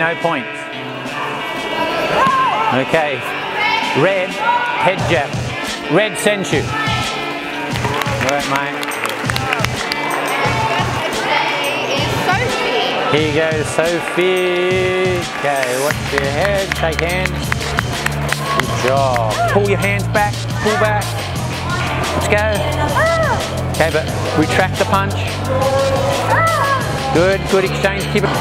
no points. Okay. Red, head jab. Red sends you. Alright, mate. Here you go, Sophie. Okay, watch your head, shake hands. Good job. Pull your hands back, pull back. Let's go. Okay, but retract the punch. Good, good exchange, keep it.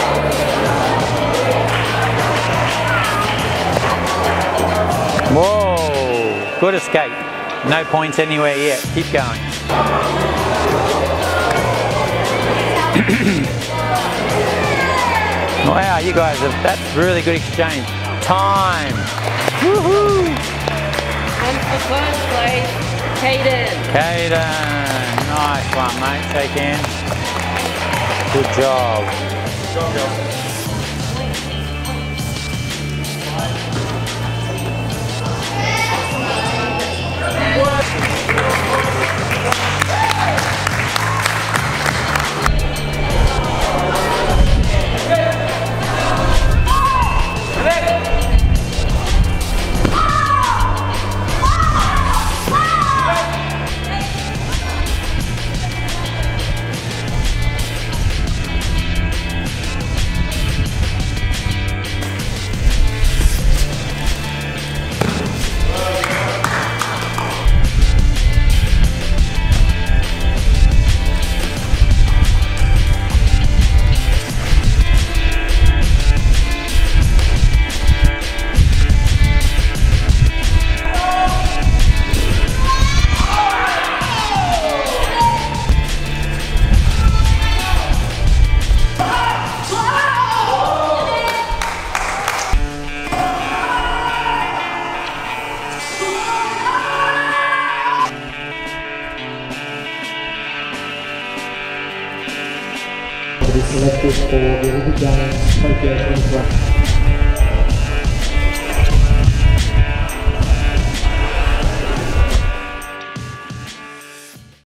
Whoa, good escape. No points anywhere yet, keep going. Wow, you guys have, that's really good exchange. Time. Woohoo! And for first place, Caden. Caden, nice one, mate. Shake hands. Good job. Good job, girl. To be selected for the Olympic Games Tokyo 2020.